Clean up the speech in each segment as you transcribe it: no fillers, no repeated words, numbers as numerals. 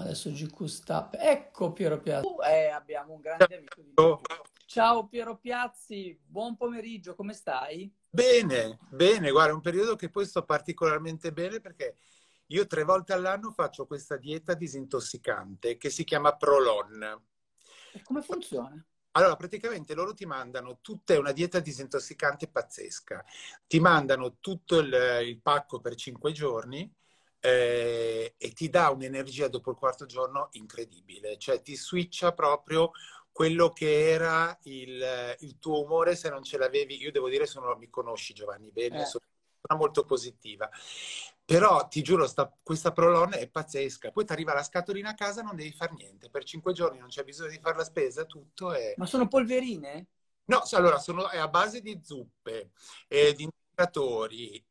Adesso GQ sta. Ecco Piero Piazzi. Abbiamo un grande amico di GQ. Ciao Piero Piazzi, buon pomeriggio, come stai? Bene, bene, guarda, è un periodo che poi sto particolarmente bene perché io 3 volte all'anno faccio questa dieta disintossicante che si chiama Prolon. E come funziona? Allora, praticamente loro ti mandano tutta una dieta disintossicante pazzesca. Ti mandano tutto il pacco per 5 giorni e ti dà un'energia dopo il quarto giorno incredibile. Cioè ti switcha proprio quello che era il tuo umore se non ce l'avevi. Io devo dire, mi conosci Giovanni bene, sono una molto positiva. Però ti giuro, questa Prolon è pazzesca. Poi ti arriva la scatolina a casa, non devi fare niente. Per 5 giorni non c'è bisogno di fare la spesa, tutto è... Ma sono polverine? No, allora è a base di zuppe, di integratori.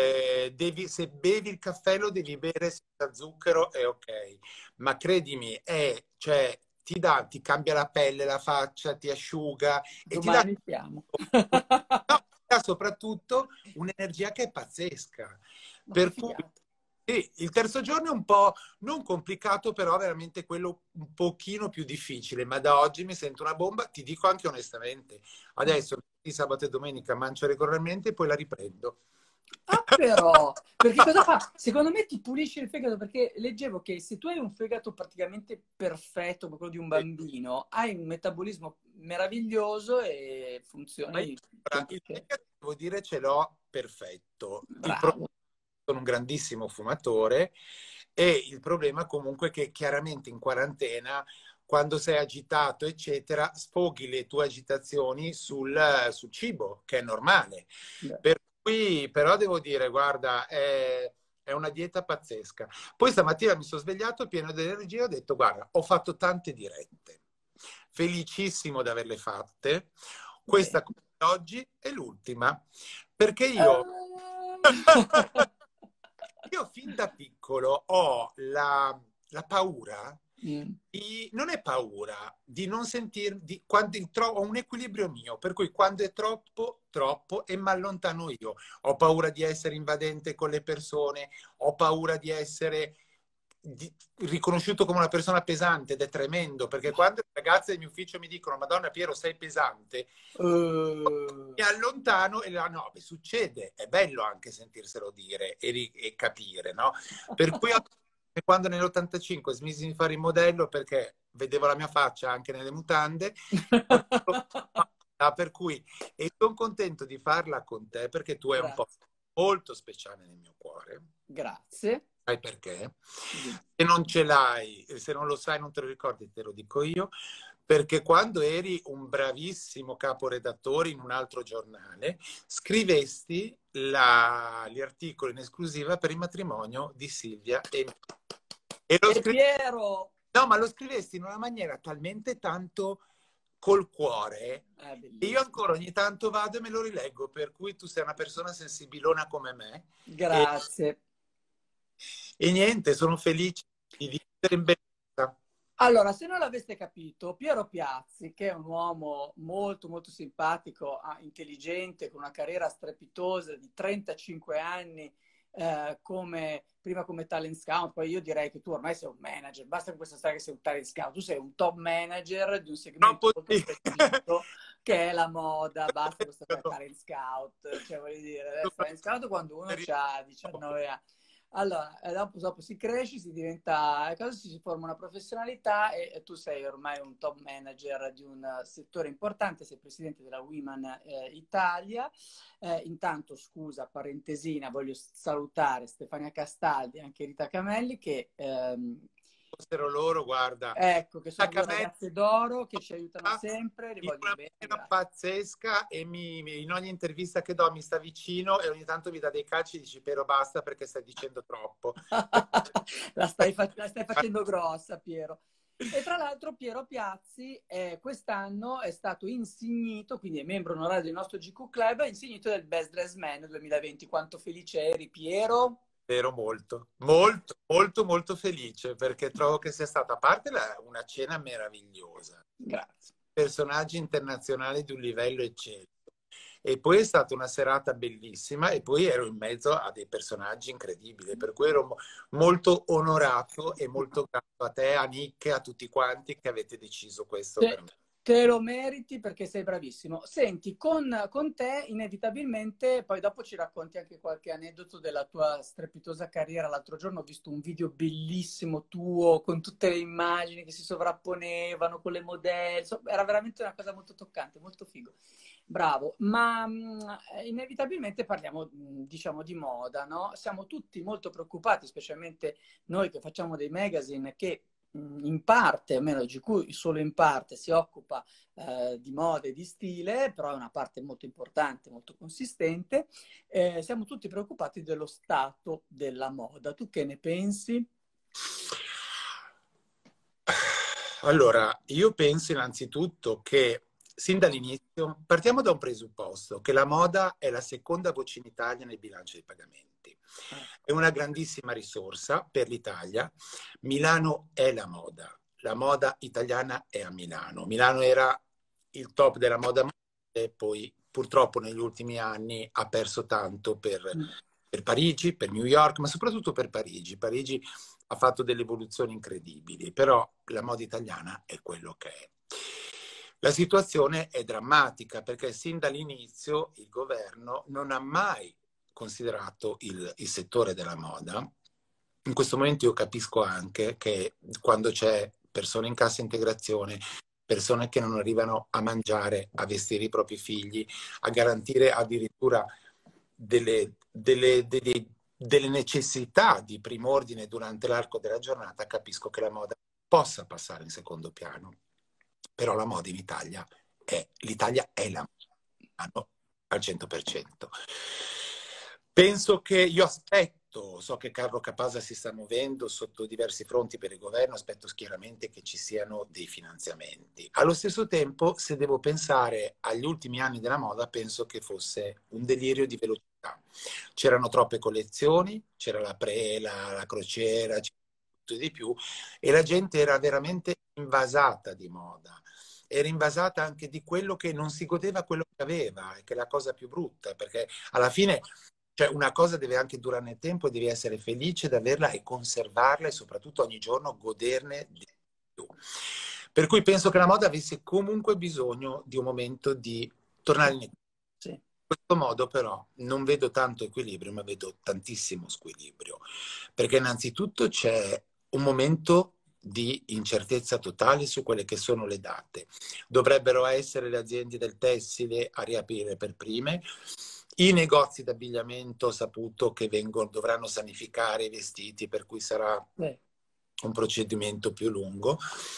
Se bevi il caffè lo devi bere senza zucchero, è ok. Ma credimi, cioè, ti cambia la pelle, la faccia, ti asciuga e ti dà, Domani siamo. no, ti dà soprattutto un'energia che è pazzesca. Ma che Per cui figata. sì, il terzo giorno è un po' non complicato, però veramente quello un pochino più difficile, ma da oggi mi sento una bomba, ti dico anche onestamente. Adesso di sabato e domenica mangio regolarmente e poi la riprendo. Ah, però, perché cosa fa? Secondo me ti pulisce il fegato, perché leggevo che se tu hai un fegato praticamente perfetto, come quello di un bambino, hai un metabolismo meraviglioso e Ma io, funzioni ora, il 100%. fegato, devo dire, ce l'ho perfetto. Il problema Bravo. è che sono un grandissimo fumatore e il problema comunque è che chiaramente in quarantena, quando sei agitato, eccetera, sfoghi le tue agitazioni sul cibo, che è normale. Per cui, però devo dire, guarda, è una dieta pazzesca. Poi stamattina mi sono svegliato pieno di energia e ho detto, guarda, ho fatto tante dirette. Felicissimo di averle fatte. Questa Bene. oggi è l'ultima, perché io, Ah. io fin da piccolo ho la paura Mm. non è paura di non sentir, ho un equilibrio mio, per cui quando è troppo, troppo e mi allontano io. Ho paura di essere invadente con le persone, ho paura di essere riconosciuto come una persona pesante ed è tremendo, perché quando le ragazze del mio ufficio mi dicono Madonna Piero sei pesante, mi allontano e no, beh, succede, è bello anche sentirselo dire e capire, no? Per cui quando nell'85 smisi di fare il modello perché vedevo la mia faccia anche nelle mutande, per cui e sono contento di farla con te perché tu hai un po' Grazie. molto speciale nel mio cuore. Grazie. Sai perché? Dimmi. Se non ce l'hai, se non lo sai, non te lo ricordi, te lo dico io, perché quando eri un bravissimo caporedattore in un altro giornale, scrivesti gli articoli in esclusiva per il matrimonio di Silvia e lo E Piero! no, ma lo scrivesti in una maniera talmente tanto col cuore e io Bellissimo. ancora ogni tanto vado e me lo rileggo, per cui tu sei una persona sensibilona come me Grazie. e niente, sono felice di vivere in bellezza. Allora, se non l'aveste capito, Piero Piazzi, che è un uomo molto molto simpatico, intelligente, con una carriera strepitosa di 35 anni, prima come talent scout, poi io direi che tu ormai sei un manager, basta con questa storia che sei un talent scout, tu sei un top manager di un segmento Troppo molto sì. specifico che è la moda, basta con questa storia talent scout, cioè voglio dire, adesso talent scout quando uno ha 19 anni. Allora, dopo si cresce, si diventa, cosa si forma una professionalità e tu sei ormai un top manager di un settore importante, sei presidente della Women Italia. Intanto, scusa, parentesina, voglio salutare Stefania Castaldi e anche Rita Camelli che Fossero loro, guarda, ecco, che sono due attaccamenti ragazze d'oro che ci aiutano sempre, li in voglio una bene, maniera grazie. pazzesca e in ogni intervista che do mi sta vicino e ogni tanto mi dà dei calci e dici però basta perché stai dicendo troppo. La stai facendo grossa, Piero. E tra l'altro Piero Piazzi quest'anno è stato insignito, quindi è membro onorario del nostro GQ Club, è insignito del Best Dress Man 2020. Quanto felice eri, Piero? Ero molto, molto, molto, molto felice perché trovo che sia stata a parte una cena meravigliosa, Grazie. personaggi internazionali di un livello eccelso. E poi è stata una serata bellissima e poi ero in mezzo a dei personaggi incredibili, per cui ero molto onorato e molto grato a te, a Nick, a tutti quanti che avete deciso questo per me. Te lo meriti perché sei bravissimo. Senti, con te inevitabilmente, poi dopo ci racconti anche qualche aneddoto della tua strepitosa carriera. L'altro giorno ho visto un video bellissimo tuo con tutte le immagini che si sovrapponevano con le modelle. Era veramente una cosa molto toccante, molto figo. Bravo, ma inevitabilmente parliamo, diciamo, di moda, no? Siamo tutti molto preoccupati, specialmente noi che facciamo dei magazine che in parte, almeno di cui solo in parte si occupa di moda e di stile, però è una parte molto importante, molto consistente. Siamo tutti preoccupati dello stato della moda. Tu che ne pensi? Allora, io penso innanzitutto che sin dall'inizio partiamo da un presupposto, che la moda è la seconda voce in Italia nel bilancio dei pagamenti. È una grandissima risorsa per l'Italia. Milano è la moda italiana è a Milano. Milano era il top della moda e poi purtroppo negli ultimi anni ha perso tanto per Parigi, per New York, ma soprattutto per Parigi. Parigi ha fatto delle evoluzioni incredibili, però la moda italiana è quello che è. La situazione è drammatica perché sin dall'inizio il governo non ha mai considerato il settore della moda. In questo momento io capisco anche che quando c'è persone in cassa integrazione, persone che non arrivano a mangiare, a vestire i propri figli, a garantire addirittura delle necessità di prim'ordine durante l'arco della giornata, capisco che la moda possa passare in secondo piano. Però la moda in Italia l'Italia è la moda al 100%. Penso che io so che Carlo Capasa si sta muovendo sotto diversi fronti per il governo, aspetto chiaramente che ci siano dei finanziamenti. Allo stesso tempo, se devo pensare agli ultimi anni della moda, penso che fosse un delirio di velocità. C'erano troppe collezioni, c'era la Prela, la crociera, c'era tutto di più, e la gente era veramente invasata di moda. Era invasata anche di quello che non si godeva quello che aveva, che è la cosa più brutta, perché alla fine cioè, una cosa deve anche durare nel tempo e devi essere felice di averla e conservarla e soprattutto ogni giorno goderne di più. Per cui penso che la moda avesse comunque bisogno di un momento di tornare in equilibrio. Sì. In questo modo però non vedo tanto equilibrio, ma vedo tantissimo squilibrio, perché innanzitutto c'è un momento di incertezza totale su quelle che sono le date. Dovrebbero essere le aziende del tessile a riaprire per prime. I negozi d'abbigliamento ho saputo che dovranno sanificare i vestiti, per cui sarà un procedimento più lungo.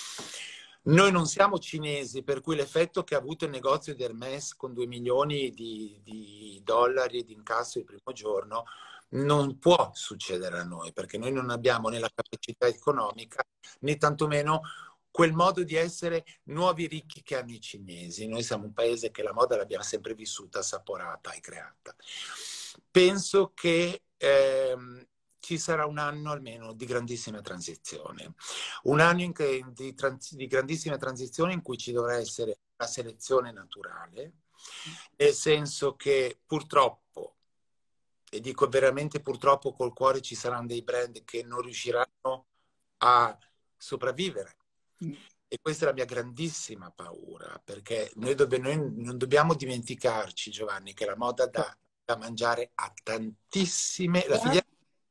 Noi non siamo cinesi, per cui l'effetto che ha avuto il negozio di Hermès con 2 milioni di dollari di incasso il primo giorno non può succedere a noi, perché noi non abbiamo né la capacità economica né tantomeno quel modo di essere nuovi ricchi che hanno i cinesi. Noi siamo un paese che la moda l'abbiamo sempre vissuta, assaporata e creata. Penso che ci sarà un anno almeno di grandissima transizione. Un anno di grandissima transizione in cui ci dovrà essere una selezione naturale, nel senso che purtroppo, e dico veramente purtroppo col cuore, ci saranno dei brand che non riusciranno a sopravvivere. E questa è la mia grandissima paura, perché noi non dobbiamo dimenticarci, Giovanni, che la moda dà da mangiare a tantissime, la filiera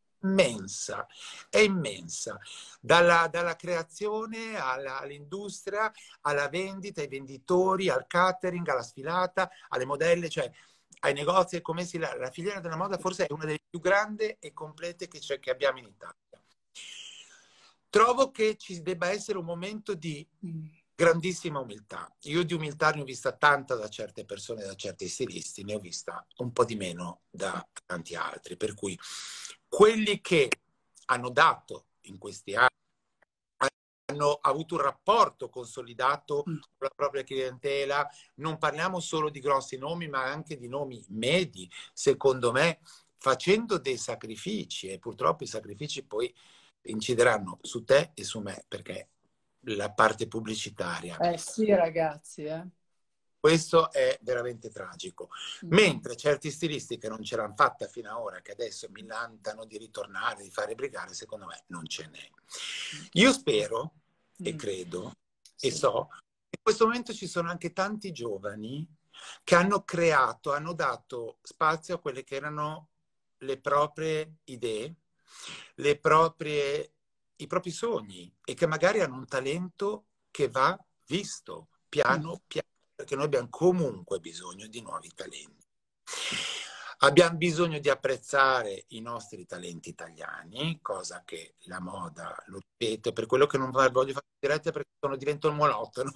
è immensa, dalla creazione all'industria, alla vendita, ai venditori, al catering, alla sfilata, alle modelle, cioè ai negozi e commessi. La filiera della moda forse è una delle più grandi e complete che abbiamo in Italia. Trovo che ci debba essere un momento di grandissima umiltà. Io di umiltà ne ho vista tanta da certe persone, da certi stilisti, ne ho vista un po' di meno da tanti altri. Per cui quelli che hanno dato in questi anni, hanno avuto un rapporto consolidato con la propria clientela, non parliamo solo di grossi nomi, ma anche di nomi medi, secondo me, facendo dei sacrifici, e purtroppo i sacrifici poi incideranno su te e su me, perché la parte pubblicitaria. Sì, ragazzi, Questo è veramente tragico. Mentre certi stilisti che non ce l'hanno fatta fino ad ora, che adesso millantano di ritornare, di fare brigare, secondo me non ce n'è. Io spero e credo e so che in questo momento ci sono anche tanti giovani che hanno creato, hanno dato spazio a quelle che erano le proprie idee, i propri sogni, e che magari hanno un talento che va visto piano piano, perché noi abbiamo comunque bisogno di nuovi talenti. Abbiamo bisogno di apprezzare i nostri talenti italiani, cosa che la moda, lo ripeto, per quello che non voglio fare dirette perché divento monotono.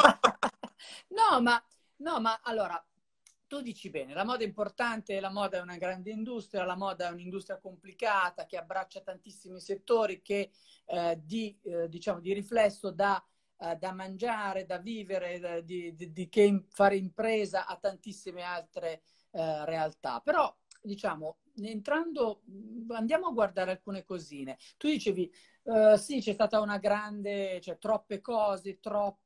No, ma allora, tu dici bene, la moda è importante, la moda è una grande industria, la moda è un'industria complicata che abbraccia tantissimi settori, che diciamo, di riflesso da mangiare, da vivere, che fare impresa a tantissime altre realtà. Però, diciamo, andiamo a guardare alcune cosine. Tu dicevi, sì, c'è stata una grande, cioè troppe cose,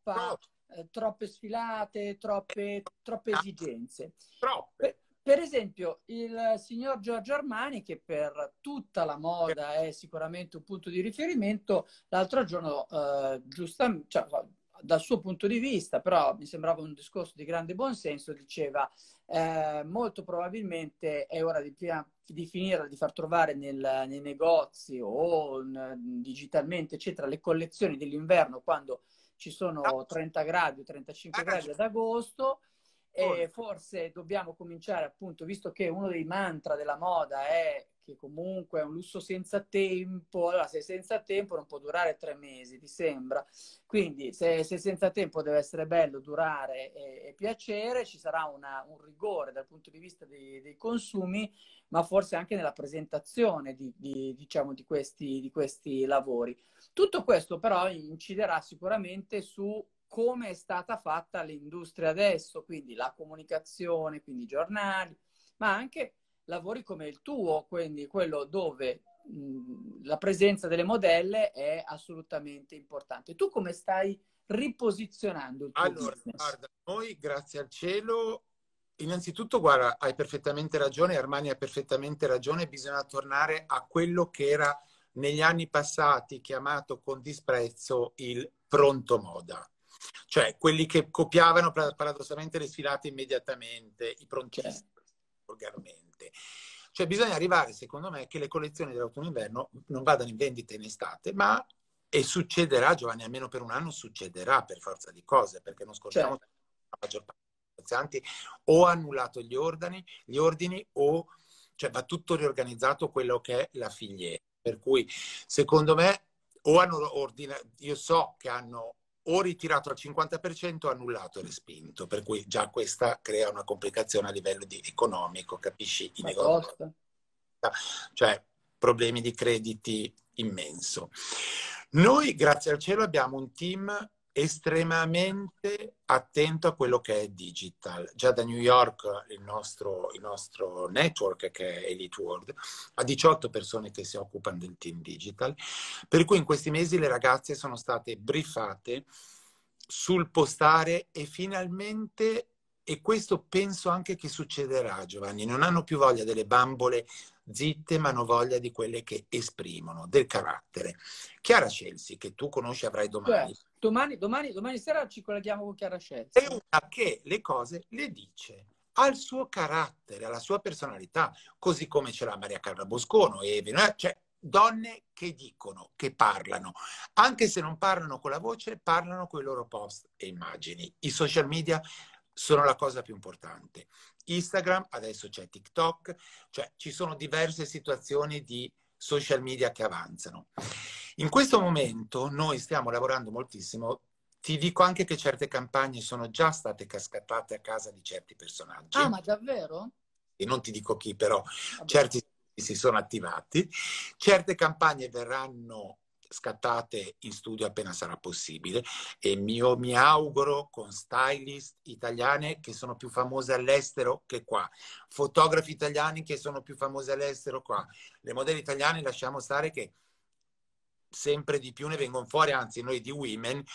troppe sfilate, troppe esigenze. Per esempio, il signor Giorgio Armani, che per tutta la moda è sicuramente un punto di riferimento, l'altro giorno, giustamente, cioè, dal suo punto di vista, però mi sembrava un discorso di grande buonsenso, diceva molto probabilmente è ora di finire di far trovare nei negozi o digitalmente, eccetera, le collezioni dell'inverno quando ci sono 30 gradi o 35 gradi ad agosto, e forse dobbiamo cominciare, appunto, visto che uno dei mantra della moda è che comunque è un lusso senza tempo. Allora, se è senza tempo non può durare 3 mesi, ti sembra? Quindi se senza tempo deve essere bello, durare e piacere, ci sarà un rigore dal punto di vista dei consumi, ma forse anche nella presentazione diciamo, di questi lavori. Tutto questo però inciderà sicuramente su come è stata fatta l'industria adesso, quindi la comunicazione, quindi i giornali, ma anche lavori come il tuo, quindi quello dove la presenza delle modelle è assolutamente importante. Tu come stai riposizionando il tuo business? Guarda, noi grazie al cielo, innanzitutto, guarda, hai perfettamente ragione, Armani ha perfettamente ragione, bisogna tornare a quello che era negli anni passati chiamato con disprezzo il pronto moda. Cioè, quelli che copiavano paradossalmente le sfilate immediatamente, i prontisti, volgarmente. Cioè, bisogna arrivare, secondo me, che le collezioni dell'autunno-inverno non vadano in vendita in estate, ma, e succederà, Giovanni, almeno per un anno succederà per forza di cose, perché non scordiamo che la maggior parte dei negozianti o ha annullato gli ordini o, cioè, va tutto riorganizzato quello che è la filiera. Per cui, secondo me, o hanno ordinato, io so che hanno o ritirato al 50% o annullato e respinto, per cui già questa crea una complicazione a livello economico, capisci? I negozi, cioè problemi di crediti immenso. Noi, grazie al cielo, abbiamo un team estremamente attento a quello che è digital. Già da New York il nostro network, che è Elite World, ha 18 persone che si occupano del team digital, per cui in questi mesi le ragazze sono state briefate sul postare e finalmente, e questo penso anche che succederà, Giovanni, non hanno più voglia delle bambole zitte, ma hanno voglia di quelle che esprimono del carattere. Chiara Scelsi, che tu conosci, avrai domani. Domani sera ci colleghiamo con Chiara Scelsi. È una che le cose le dice al suo carattere, alla sua personalità, così come ce l'ha Maria Carla Boscono, cioè donne che dicono, che parlano, anche se non parlano con la voce, parlano con i loro post e immagini. I social media sono la cosa più importante. Instagram, adesso c'è TikTok, cioè ci sono diverse situazioni di social media che avanzano. In questo momento noi stiamo lavorando moltissimo. Ti dico anche che certe campagne sono già state cascatate a casa di certi personaggi. Ah, ma davvero? E non ti dico chi, però certi si sono attivati. Certe campagne verranno scattate in studio appena sarà possibile, e mi auguro con stylist italiane che sono più famose all'estero che qua, fotografi italiani che sono più famose all'estero qua, le modelle italiane lasciamo stare che sempre di più ne vengono fuori, anzi noi di Women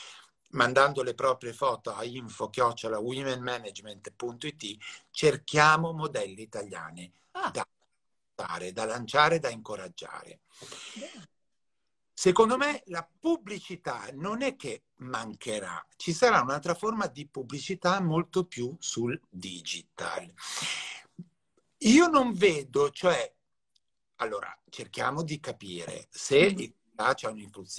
mandando le proprie foto a info@womenmanagement.it, cerchiamo modelli italiane da fare, da lanciare, da incoraggiare. Secondo me la pubblicità non è che mancherà, ci sarà un'altra forma di pubblicità molto più sul digital. Io non vedo, cioè, allora, cerchiamo di capire se c'è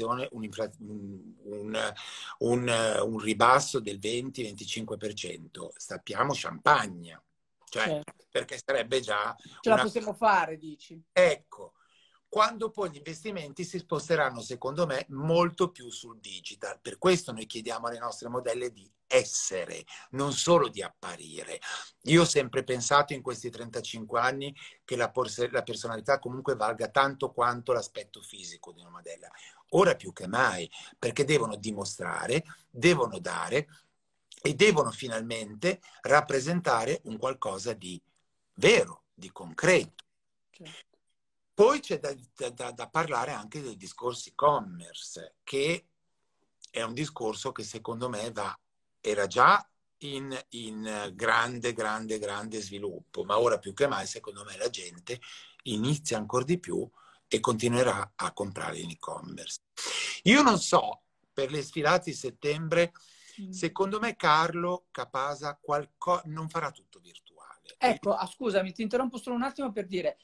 un ribasso del 20-25%, sappiamo champagne, cioè, certo. perché sarebbe già Ce la possiamo fare, dici? Ecco, quando poi gli investimenti si sposteranno, secondo me, molto più sul digital. Per questo noi chiediamo alle nostre modelle di essere, non solo di apparire. Io ho sempre pensato in questi 35 anni che la personalità comunque valga tanto quanto l'aspetto fisico di una modella. Ora più che mai, perché devono dimostrare, devono dare e devono finalmente rappresentare un qualcosa di vero, di concreto. Certo. Poi c'è da parlare anche del discorso e-commerce, che è un discorso che secondo me era già in grande sviluppo, ma ora più che mai secondo me la gente inizia ancora di più e continuerà a comprare in e-commerce. Io non so, per le sfilate di settembre, secondo me Carlo Capasa non farà tutto virtuale. Ecco, scusami, ti interrompo solo un attimo per dire,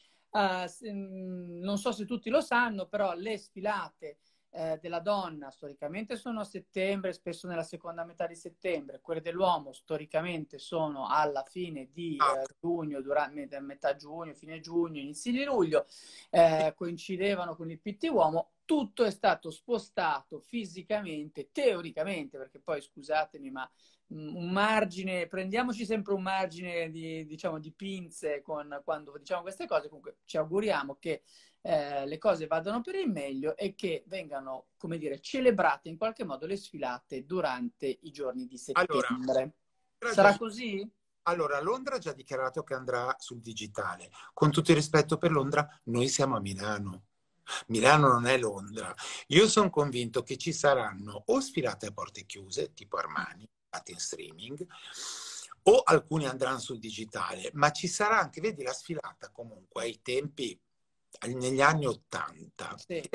non so se tutti lo sanno, però le sfilate della donna storicamente sono a settembre, spesso nella seconda metà di settembre, quelle dell'uomo storicamente sono alla fine di giugno, metà giugno, fine giugno, inizi di luglio, coincidevano con il PT uomo. Tutto è stato spostato fisicamente, teoricamente, perché poi scusatemi, ma un margine, prendiamoci sempre un margine di, diciamo, di pinze quando diciamo queste cose. Comunque ci auguriamo che le cose vadano per il meglio e che vengano, come dire, celebrate in qualche modo le sfilate durante i giorni di settembre. Allora, sarà così? Allora, Londra ha già dichiarato che andrà sul digitale. Con tutto il rispetto per Londra, noi siamo a Milano. Milano non è Londra. Io sono convinto che ci saranno o sfilate a porte chiuse, tipo Armani, in streaming, o alcuni andranno sul digitale, ma ci sarà anche, vedi, la sfilata comunque ai tempi, negli anni '80. Sì.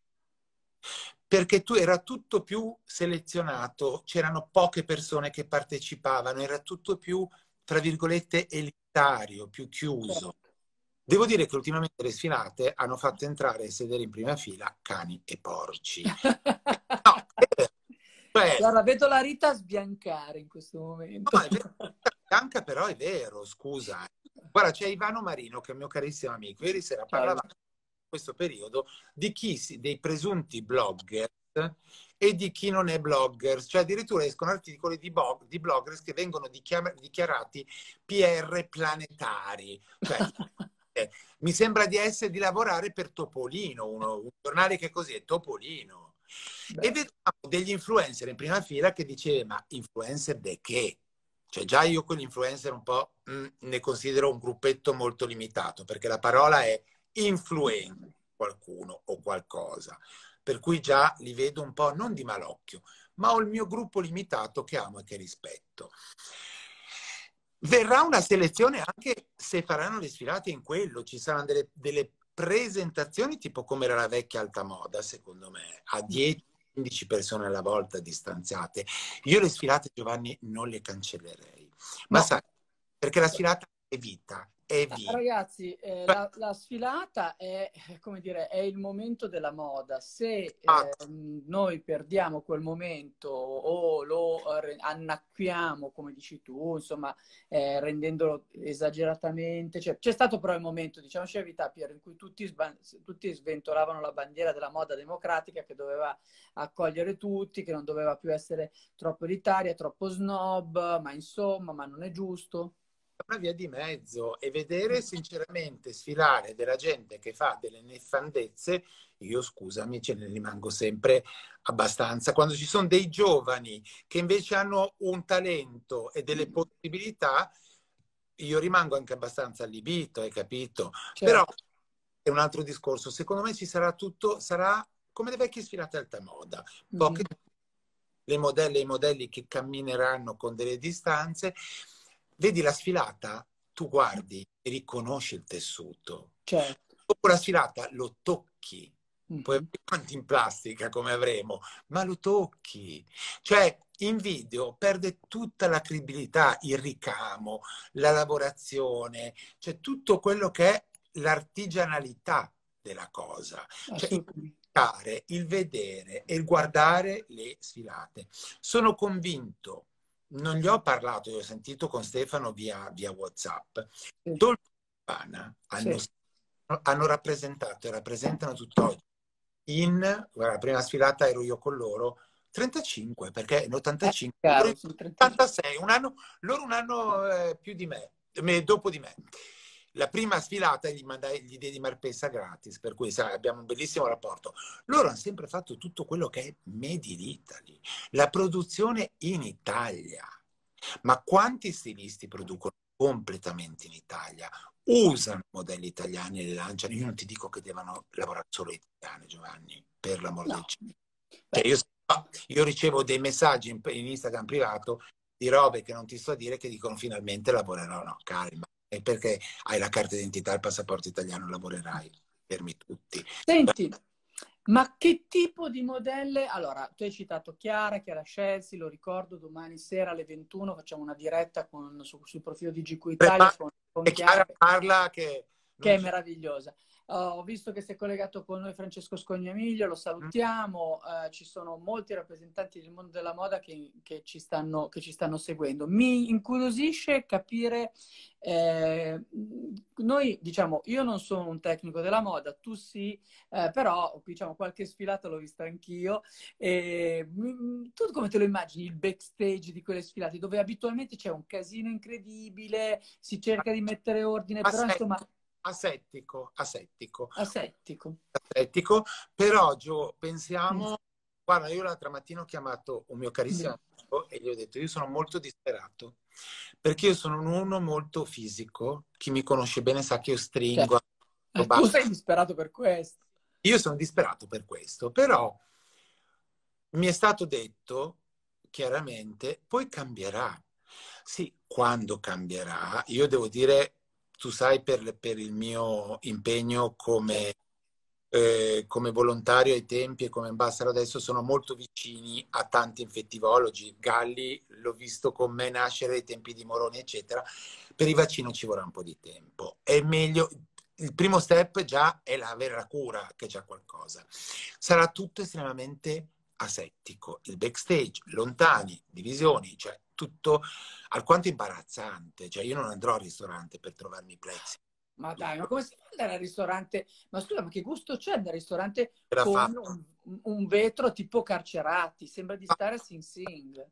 Perché era tutto più selezionato, c'erano poche persone che partecipavano, era tutto più, tra virgolette, elitario, più chiuso. Certo. Devo dire che ultimamente le sfilate hanno fatto entrare e sedere in prima fila cani e porci. No, guarda, vedo la Rita sbiancare in questo momento. No, è vero, bianca però è vero, scusa. Guarda, c'è Ivano Marino, che è un mio carissimo amico. Ieri sera parlavamo in questo periodo di dei presunti blogger e di chi non è blogger. Cioè addirittura escono articoli di bloggers che vengono dichiarati PR planetari. Cioè, mi sembra di lavorare per Topolino, un giornale che così è Topolino. Beh. E vedevamo degli influencer in prima fila che diceva, ma influencer de che? Cioè già io con gli influencer un po' ne considero un gruppetto molto limitato, perché la parola è influencer qualcuno o qualcosa. Per cui già li vedo un po' non di malocchio, ma ho il mio gruppo limitato che amo e che rispetto. Verrà una selezione anche se faranno le sfilate in quello, ci saranno delle presentazioni tipo come era la vecchia alta moda, secondo me, a 10-15 persone alla volta distanziate. Io le sfilate, Giovanni, non le cancellerei. Ma sai, perché la sfilata è vita. Ragazzi, la sfilata è, come dire, è il momento della moda. Se noi perdiamo quel momento o lo annacquiamo, come dici tu, insomma, rendendolo esageratamente... Cioè, c'è stato però il momento, diciamoci la verità, Piero, in cui tutti sventolavano la bandiera della moda democratica che doveva accogliere tutti, che non doveva più essere troppo elitaria, troppo snob, ma insomma, ma non è giusto. Una via di mezzo, e vedere sinceramente sfilare della gente che fa delle nefandezze, io scusami, ce ne rimango sempre abbastanza. Quando ci sono dei giovani che invece hanno un talento e delle possibilità, io rimango anche abbastanza allibito, hai capito? Certo. Però è un altro discorso. Secondo me ci sarà tutto, sarà come le vecchie sfilate alta moda. Poche le modelle e i modelli che cammineranno con delle distanze. Vedi la sfilata, tu guardi e riconosci il tessuto. Certo. Dopo la sfilata lo tocchi, poi Mhm. quanti in plastica come avremo, ma lo tocchi. Cioè, in video perde tutta la credibilità, il ricamo, la lavorazione, cioè tutto quello che è l'artigianalità della cosa. Cioè, Assolutamente. il vedere e il guardare le sfilate. Sono convinto, non gli ho parlato, io ho sentito con Stefano via WhatsApp. Sì. Dolce & Gabbana Sì. hanno rappresentato e rappresentano tutt'oggi guarda, la prima sfilata ero io con loro, 35, perché n'85, loro Caro, in sono 35. 86, loro un anno più di me, dopo di me. La prima sfilata gli mandai, gli diedi Marpessa gratis, per cui sai, abbiamo un bellissimo rapporto. Loro hanno sempre fatto tutto quello che è Made in Italy, la produzione in Italia. Ma quanti stilisti producono completamente in Italia? Usano modelli italiani e li lanciano. Io non ti dico che devono lavorare solo italiane, Giovanni, per l'amor del No. cielo. Cioè, Beh, io ricevo dei messaggi in Instagram privato di robe che non ti sto a dire che dicono finalmente lavorerò. No, calma. E perché hai la carta d'identità e il passaporto italiano lavorerai? Fermi tutti. senti, ma che tipo di modelle? Allora, tu hai citato Chiara Scelsi, lo ricordo, domani sera alle 21 facciamo una diretta sul profilo di GQ Italia con E Chiara, Chiara parla che che non è c'è. meravigliosa. Ho visto che si è collegato con noi Francesco Scognamiglio, lo salutiamo, ci sono molti rappresentanti del mondo della moda che ci stanno seguendo. Mi incuriosisce capire, noi diciamo, io non sono un tecnico della moda, tu sì, però diciamo qualche sfilata l'ho vista anch'io. Tu come te lo immagini il backstage di quelle sfilate, dove abitualmente c'è un casino incredibile, si cerca di mettere ordine, però insomma... Asettico, asettico, Asettico. asettico, però Gio, Mm. pensiamo, guarda, io l'altra mattina ho chiamato un mio Mm. carissimo amico e gli ho detto, io sono molto disperato, perché io sono uno molto fisico, chi mi conosce bene sa che io Cioè, stringo, tu sei disperato per questo. io sono disperato per questo, però mi è stato detto chiaramente, poi cambierà. Sì, quando cambierà, io devo dire, tu sai, per il mio impegno come volontario ai tempi e come ambassador adesso sono molto vicini a tanti infettivologi. Galli l'ho visto con me nascere ai tempi di Moroni, eccetera. Per i vaccini ci vorrà un po' di tempo. È meglio, il primo step già è avere la cura, che è già qualcosa. Sarà tutto estremamente asettico. Il backstage, lontani, divisioni, cioè tutto alquanto imbarazzante. Cioè io non andrò al ristorante per trovarmi i plexi. Ma dai, ma come si fa ad andare al ristorante? Ma scusa, ma che gusto c'è andare al ristorante Era con fatto. un vetro tipo carcerati? Sembra di stare a Sing Sing.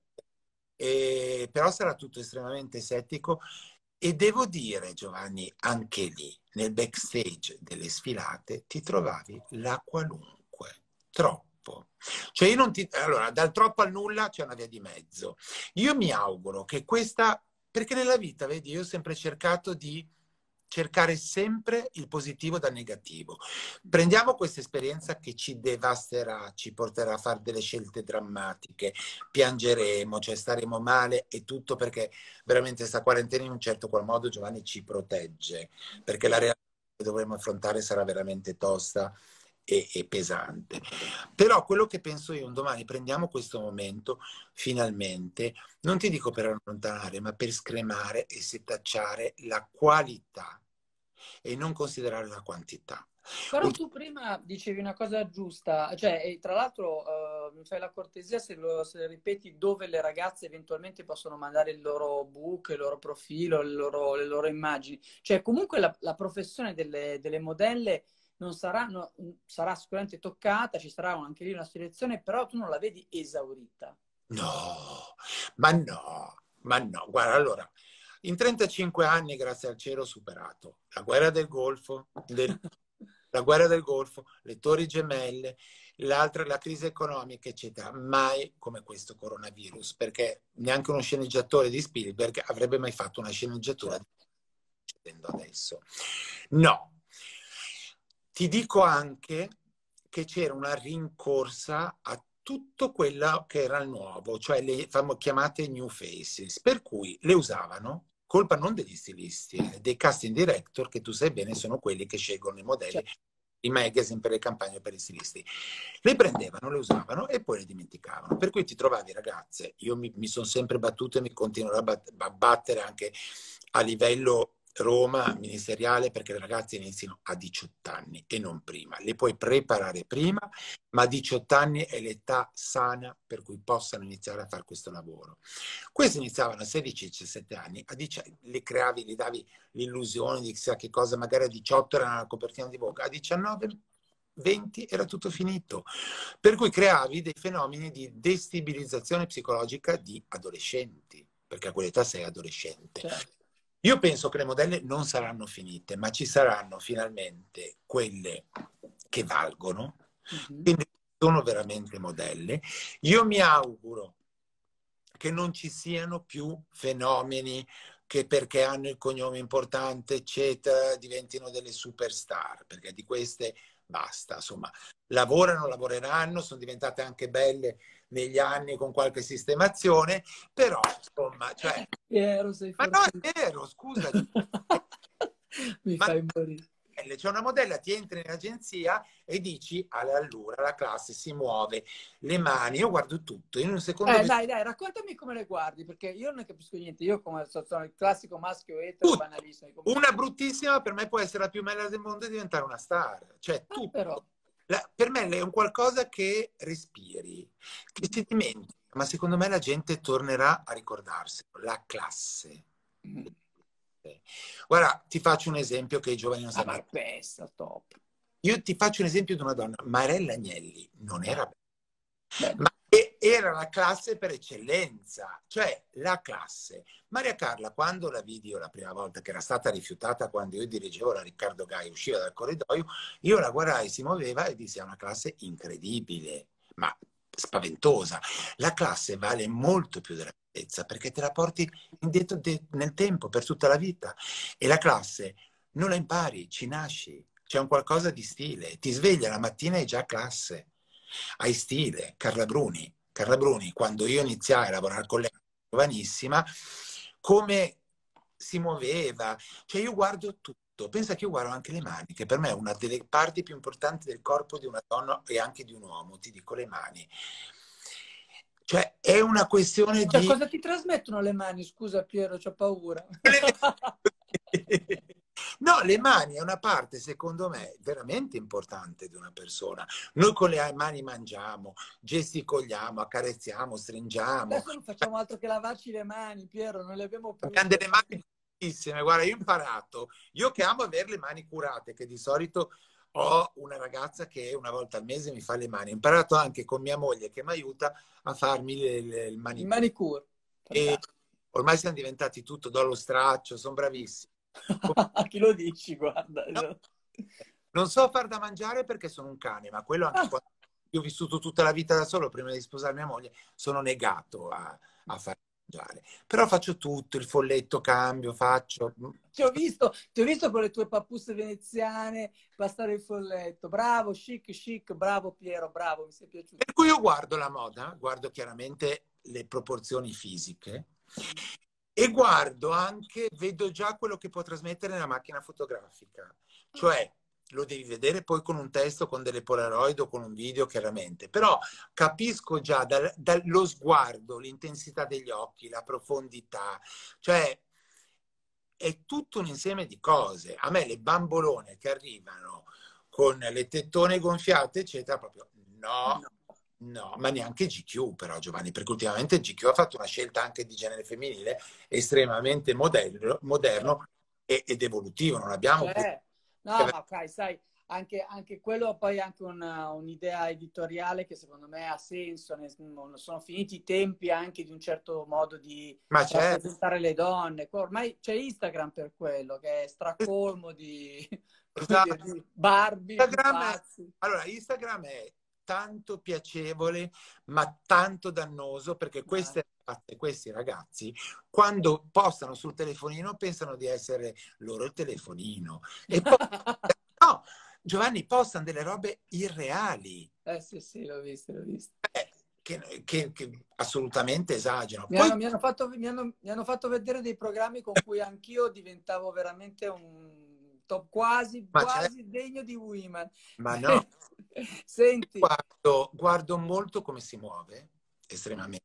Però sarà tutto estremamente settico e devo dire, Giovanni, anche lì, nel backstage delle sfilate, ti trovavi la qualunque, troppo. Cioè io non ti... Allora, dal troppo al nulla c'è una via di mezzo. Io mi auguro che questa... Perché nella vita, vedi, io ho sempre cercato di cercare sempre il positivo dal negativo. Prendiamo questa esperienza che ci devasterà, ci porterà a fare delle scelte drammatiche, piangeremo, cioè staremo male e tutto perché veramente questa quarantena in un certo qual modo, Giovanni, ci protegge, perché la realtà che dovremo affrontare sarà veramente tosta e pesante. Però quello che penso io, un domani prendiamo questo momento finalmente, non ti dico per allontanare, ma per scremare e setacciare la qualità e non considerare la quantità. Però tu prima dicevi una cosa giusta, cioè, e tra l'altro mi fai la cortesia se ripeti dove le ragazze eventualmente possono mandare il loro book, il loro profilo, le loro immagini. Cioè, comunque la professione delle modelle non sarà, sarà sicuramente toccata, ci sarà anche lì una selezione, però tu non la vedi esaurita. No, ma no. Guarda, allora, in 35 anni, grazie al cielo, ho superato la guerra del Golfo, la guerra del Golfo, le torri gemelle, l'altra, la crisi economica, eccetera. Mai come questo coronavirus, perché neanche uno sceneggiatore di Spielberg avrebbe mai fatto una sceneggiatura Cioè, di succedendo adesso. No, ti dico anche che c'era una rincorsa a tutto quello che era nuovo, cioè le chiamate new faces, per cui le usavano, colpa non degli stilisti, dei casting director, che tu sai bene sono quelli che scelgono i modelli, i magazine per le campagne per i stilisti. Le prendevano, le usavano e poi le dimenticavano. Per cui ti trovavi ragazze, io mi sono sempre battuto e mi continuerò a battere anche a livello Roma ministeriale, perché le ragazze iniziano a 18 anni e non prima. Le puoi preparare prima, ma a 18 anni è l'età sana per cui possano iniziare a fare questo lavoro. Questi iniziavano a 16-17 anni, le creavi, gli davi l'illusione di chissà che cosa, magari a 18 era una copertina di Vogue, a 19 20 era tutto finito. Per cui creavi dei fenomeni di destabilizzazione psicologica di adolescenti, perché a quell'età sei adolescente. Certo. Io penso che le modelle non saranno finite, ma ci saranno finalmente quelle che valgono, quindi sono veramente modelle. Io mi auguro che non ci siano più fenomeni che perché hanno il cognome importante, eccetera, diventino delle superstar, perché di queste basta, insomma, lavorano, lavoreranno, sono diventate anche belle negli anni con qualche sistemazione, però, insomma, cioè... Piero, sei Ma no, fortissimo. è vero, scusa. Mi fai morire. C'è una modella, ti entri in agenzia e dici allora la classe si muove, le mani, io guardo tutto, in un secondo Dai, raccontami come le guardi, perché io non ne capisco niente. Io come sono il classico maschio etero, tutto. banalissimo. Una bruttissima per me può essere la più bella del mondo e diventare una star, cioè tutto. Però. Per me è un qualcosa che respiri, che si dimentica, ma secondo me la gente tornerà a ricordarselo, la classe. Guarda, ti faccio un esempio che i giovani non sanno. Marpessa, top. Io ti faccio un esempio di una donna, Marella Agnelli, non era bella, ma era la classe per eccellenza, cioè la classe. Maria Carla, quando la vidi io la prima volta, che era stata rifiutata quando io dirigevo la Riccardo Gai, usciva dal corridoio, io la guardai, si muoveva e dissi: è una classe incredibile, ma spaventosa. La classe vale molto più della bellezza, perché te la porti indietro nel tempo, per tutta la vita. E la classe non la impari, ci nasci. C'è un qualcosa di stile. Ti sveglia la mattina e hai già classe. Hai stile. Carla Bruni. Carla Bruni, quando io iniziai a lavorare con lei, giovanissima, come si muoveva. Cioè io guardo tutto. Pensa che io guardo anche le mani, che per me è una delle parti più importanti del corpo di una donna e anche di un uomo. Ti dico le mani. Cioè è una questione di... Cosa ti trasmettono le mani? Scusa Piero, c'ho paura. No, le mani è una parte, secondo me, veramente importante di una persona. Noi con le mani mangiamo, gesticoliamo, accarezziamo, stringiamo. Adesso non facciamo altro che lavarci le mani, Piero, non le abbiamo più. Abbiamo delle mani bellissime. Guarda, io ho imparato, io che amo avere le mani curate, che di solito ho una ragazza che una volta al mese mi fa le mani. Ho imparato anche con mia moglie che mi aiuta a farmi il manicure. Il manicure. E ormai siamo diventati tutto, do lo straccio, sono bravissimi. Chi lo dici, guarda. No. Non so far da mangiare perché sono un cane, ma quello anche quando io ho vissuto tutta la vita da solo, prima di sposare mia moglie, sono negato a far mangiare. Però faccio tutto, il folletto cambio, faccio... Ti ho visto con le tue pappuse veneziane passare il folletto. Bravo, chic, bravo Piero, bravo, mi sei piaciuto. Per cui io guardo la moda, guardo chiaramente le proporzioni fisiche e guardo anche, vedo già quello che può trasmettere la macchina fotografica. Cioè, lo devi vedere poi con un testo, con delle Polaroid o con un video, chiaramente. Però capisco già dallo sguardo, l'intensità degli occhi, la profondità. Cioè, è tutto un insieme di cose. A me le bambolone che arrivano con le tettone gonfiate, eccetera, proprio no, ma neanche GQ però, Giovanni, perché ultimamente GQ ha fatto una scelta anche di genere femminile estremamente moderno ed evolutivo. Non abbiamo più... No, ma ok, sai, anche quello poi anche un'idea editoriale che secondo me ha senso. Sono finiti i tempi anche di un certo modo di rappresentare le donne. Ormai c'è Instagram per quello, che è stracolmo di, esatto. di Barbie. Allora, Instagram è tanto piacevole, ma tanto dannoso, perché questi ragazzi, quando postano sul telefonino, pensano di essere loro il telefonino. E poi, no, Giovanni, postano delle robe irreali. Sì, l'ho visto. che assolutamente esagerano. Mi Poi, hanno, mi hanno fatto vedere dei programmi con cui anch'io diventavo veramente un top quasi, ma, c'è, quasi degno di Women. ma no, Senti, guardo molto come si muove, estremamente,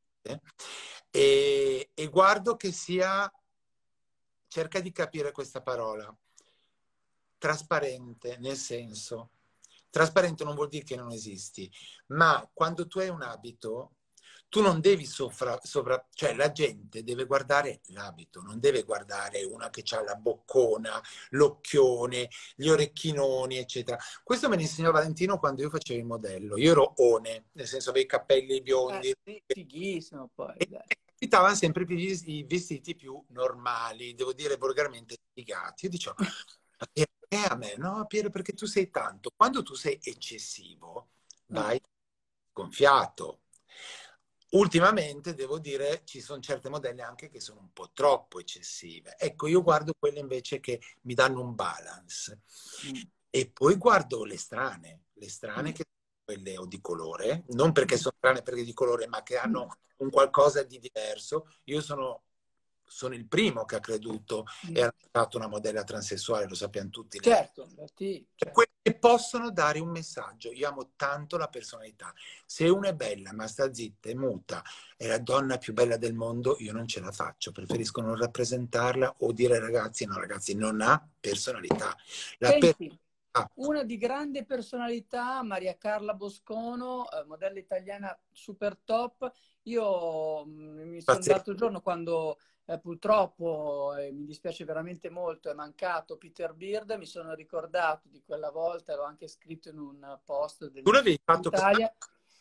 e guardo che sia, cerca di capire questa parola, trasparente, nel senso, trasparente non vuol dire che non esisti, ma quando tu hai un abito, tu non devi cioè la gente deve guardare l'abito, non deve guardare una che ha la boccona, l'occhione, gli orecchinoni, eccetera. Questo me ne insegnò Valentino quando io facevo il modello. Io ero one, nel senso avevo i capelli biondi. sì, fighissimo poi, E dai. capitavano sempre i vestiti più normali, devo dire volgarmente sfigati. Io dicevo, ma perché a me? No, Piero, perché tu sei tanto. Quando tu sei eccessivo, vai gonfiato. Ultimamente, devo dire, ci sono certe modelle anche che sono un po' troppo eccessive. Ecco, io guardo quelle invece che mi danno un balance. Mm. E poi guardo le strane che sono quelle o di colore, non perché sono strane perché di colore, ma che hanno un qualcosa di diverso. Io sono il primo che ha creduto e ha fatto una modella transessuale, lo sappiamo tutti. Certo, Quelli che possono dare un messaggio. Io amo tanto la personalità. Se una è bella ma sta zitta e muta, è la donna più bella del mondo, io non ce la faccio. Preferisco non rappresentarla o dire ai ragazzi, no ragazzi, non ha personalità. La Senti, personalità, una di grande personalità, Maria Carla Boscono, modella italiana super top. Io l'altro giorno quando purtroppo, mi dispiace veramente molto, è mancato Peter Beard, mi sono ricordato di quella volta, l'ho anche scritto in un post tu del l'avevi fatto per... Italia,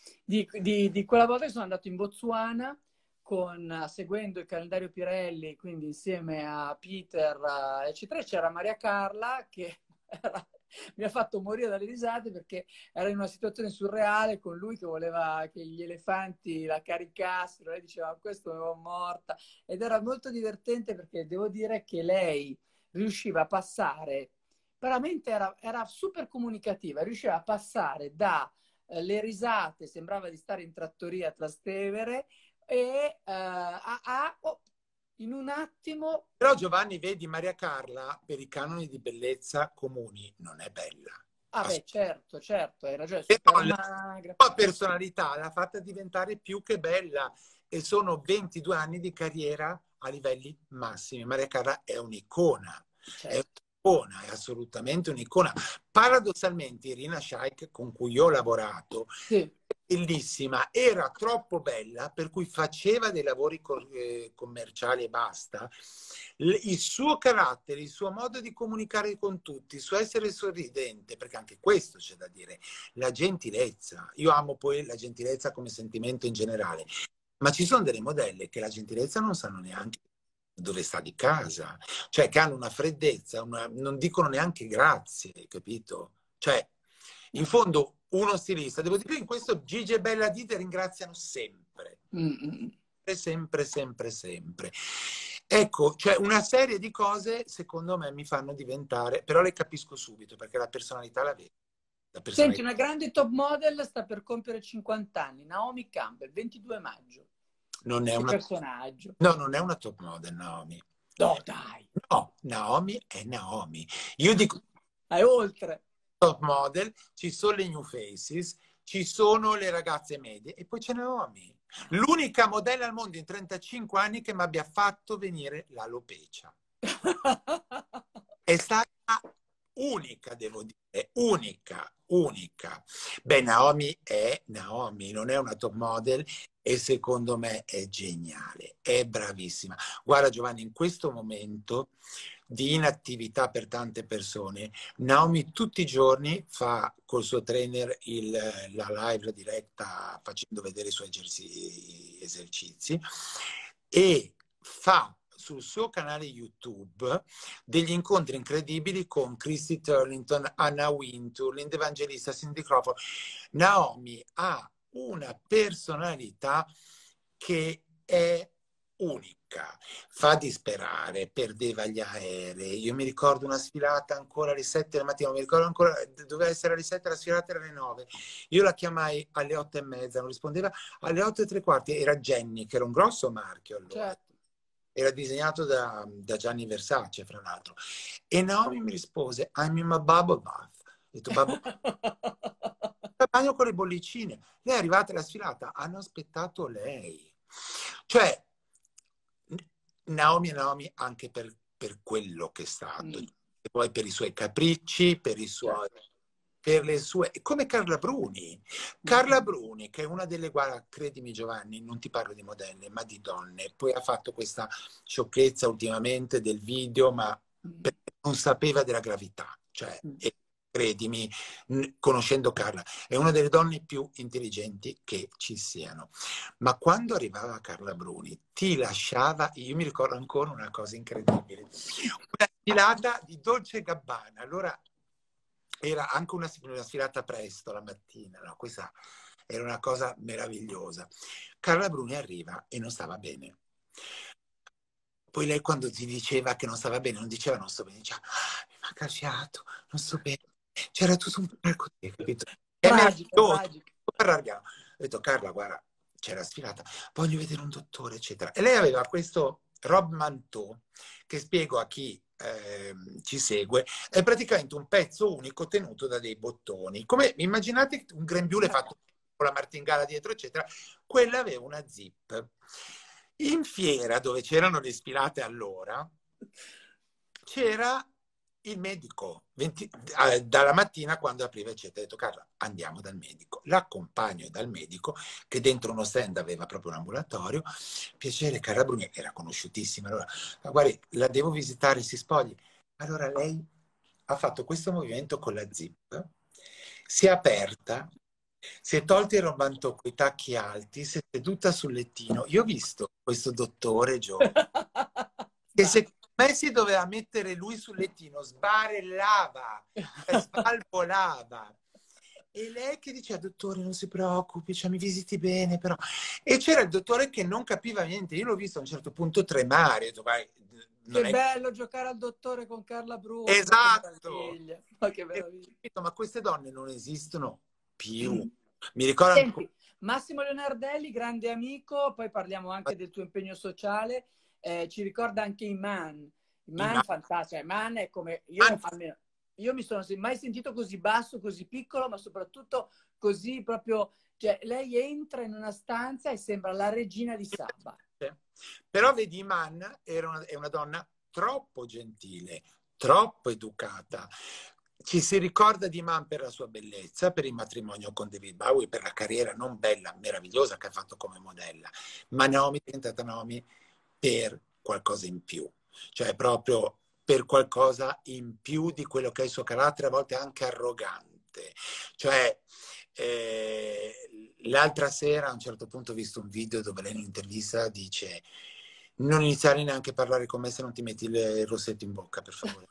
di quella volta che sono andato in Botswana seguendo il calendario Pirelli, quindi insieme a Peter, eccetera, c'era Maria Carla che mi ha fatto morire dalle risate perché era in una situazione surreale con lui che voleva che gli elefanti la caricassero, lei diceva questo è morta, ed era molto divertente perché devo dire che lei riusciva a passare, veramente era super comunicativa, riusciva a passare da le risate, sembrava di stare in trattoria a Trastevere, e in un attimo. Però Giovanni, vedi, Maria Carla, per i canoni di bellezza comuni, non è bella. Ah beh, certo, certo, hai ragione, Però super la magra. sua personalità l'ha fatta diventare più che bella e sono 22 anni di carriera a livelli massimi. Maria Carla è un'icona, Certo. è assolutamente un'icona. Paradossalmente Irina Shayk, con cui io ho lavorato, Sì. bellissima, era troppo bella per cui faceva dei lavori commerciali e basta. Il suo carattere, il suo modo di comunicare con tutti, il suo essere sorridente, perché anche questo c'è da dire, la gentilezza. Io amo poi la gentilezza come sentimento in generale, ma ci sono delle modelle che la gentilezza non sanno neanche dove sta di casa, cioè che hanno una freddezza, non dicono neanche grazie, capito? Cioè, in fondo, uno stilista, devo dire, in questo Gigi e Bella Dite ringraziano sempre. Sempre, sempre, sempre. Ecco, cioè una serie di cose, secondo me, mi fanno diventare, però le capisco subito, perché la personalità la vedo. Senti, una grande top model sta per compiere 50 anni, Naomi Campbell, 22 maggio. Non è Che una... personaggio. No, non è una top model, Naomi. No, dai. No, Naomi è Naomi. Io dico È oltre. top model, ci sono le new faces, ci sono le ragazze medie e poi c'è Naomi. L'unica modella al mondo in 35 anni che mi abbia fatto venire l'alopecia. È stata unica, devo dire, unica, unica. Beh, Naomi è Naomi, non è una top model e secondo me è geniale, è bravissima. Guarda Giovanni, in questo momento di inattività per tante persone, Naomi tutti i giorni fa col suo trainer la live, la diretta, facendo vedere i suoi esercizi e fa sul suo canale YouTube degli incontri incredibili con Christy Turlington, Anna Wintour, Linda Evangelista, Cindy Crawford. Naomi ha una personalità che è unica, fa disperare, perdeva gli aerei. Io mi ricordo una sfilata ancora alle 7 del mattino, mi ricordo ancora, doveva essere alle 7, la sfilata era alle 9. Io la chiamai alle 8:30, non rispondeva. Alle 8:15 era Jenny, che era un grosso marchio allora. Certo. Era disegnato da Gianni Versace, fra l'altro. E Naomi mi rispose, I'm in my bubble bath. Ho detto, bubble bagno con le bollicine. Lei è arrivata alla sfilata, hanno aspettato lei. Cioè, Naomi è Naomi anche per quello che è stato. E poi per i suoi capricci, per i suoi... per le sue... come Carla Bruni. Carla Bruni, che è una delle... Guarda, credimi Giovanni, non ti parlo di modelle, ma di donne. Poi ha fatto questa sciocchezza ultimamente del video, ma non sapeva della gravità. Cioè, credimi, conoscendo Carla, è una delle donne più intelligenti che ci siano. Ma quando arrivava Carla Bruni, ti lasciava... Io mi ricordo ancora una cosa incredibile. Una sfilata di Dolce & Gabbana. Allora... era anche una sfilata presto la mattina, no? Questa era una cosa meravigliosa. Carla Bruni arriva e non stava bene. Poi lei quando ti diceva che non stava bene, non diceva non sto bene, diceva mi manca il fiato, non sto bene. C'era tutto un po' così, capito? Tragico. Ho detto Carla, guarda, c'era sfilata, voglio vedere un dottore, eccetera. E lei aveva questo Rob Manteau, che spiego a chi ci segue, è praticamente un pezzo unico tenuto da dei bottoni. Come immaginate un grembiule fatto con la martingala dietro, eccetera, quella aveva una zip. In fiera, dove c'erano le sfilate allora, c'era il medico, dalla mattina quando apriva, eccetera. Ho detto, Carla, andiamo dal medico. L'accompagno dal medico, che dentro uno stand aveva proprio un ambulatorio. Piacere, Carla Bruni, era conosciutissima. Allora, guardi, la devo visitare, si spogli. Allora lei ha fatto questo movimento con la zip, si è aperta, si è tolto il romanto con i tacchi alti, si è seduta sul lettino. Io ho visto questo dottore giovane che secondo me si doveva mettere lui sul lettino, sbarellava, svalvolava. E lei che diceva, dottore, non si preoccupi, cioè, mi visiti bene, però. E c'era il dottore che non capiva niente. Io l'ho visto a un certo punto tremare. Ho detto, vai, che bello giocare al dottore con Carla Bruni. Esatto. Ma che meraviglia. Ma queste donne non esistono più. Mi ricordo... Senti, Massimo Leonardelli, grande amico, poi parliamo anche del tuo impegno sociale. Ci ricorda anche Iman. Iman, fantastico. Iman è come... Io mi sono mai sentito così basso, così piccolo, ma soprattutto così proprio... Cioè, lei entra in una stanza e sembra la regina di Saba. Però vedi, Iman è una donna troppo gentile, troppo educata. Ci si ricorda di Iman per la sua bellezza, per il matrimonio con David Bowie, per la carriera non bella, meravigliosa che ha fatto come modella. Ma Naomi è diventata Naomi per qualcosa in più. Cioè proprio per qualcosa in più di quello che è il suo carattere, a volte anche arrogante. Cioè, l'altra sera a un certo punto ho visto un video dove lei in un'intervista dice non iniziare neanche a parlare con me se non ti metti il rossetto in bocca, per favore.